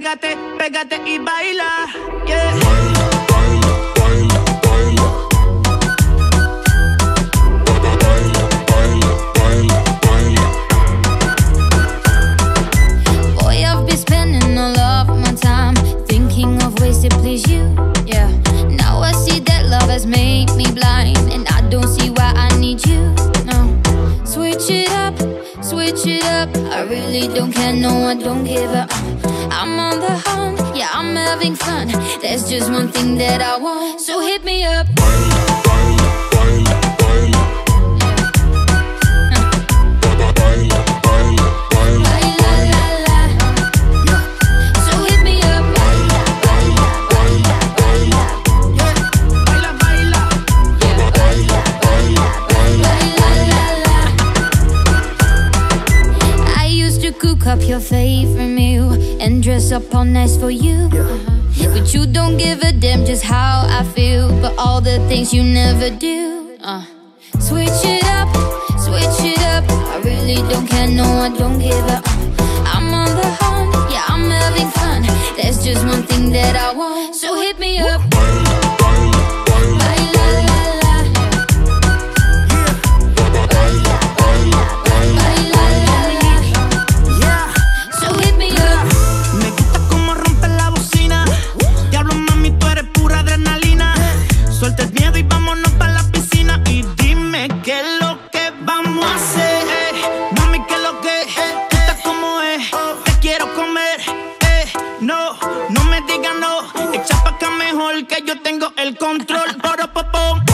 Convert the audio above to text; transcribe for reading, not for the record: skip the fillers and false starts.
pégate, pégate y baila, yeah. Boy, I've been spending all of my time thinking of ways to please you, yeah. Now I see that love has made me blind, and I don't see why I need you, no. Switch it up, switch it up. I really don't care, no, I don't give up. I'm on the hunt, yeah, I'm having fun. There's just one thing that I want, so hit me up. Up your favorite meal and dress up all nice for you, but you don't give a damn just how I feel, but all the things you never do. Switch it up, switch it up. I really don't care, no, I don't give up. I'm on the hunt, yeah, I'm having fun. There's just one thing that I want, so hit me up. No me digas no, echa pa' acá mejor que yo tengo el control. Poro, popó.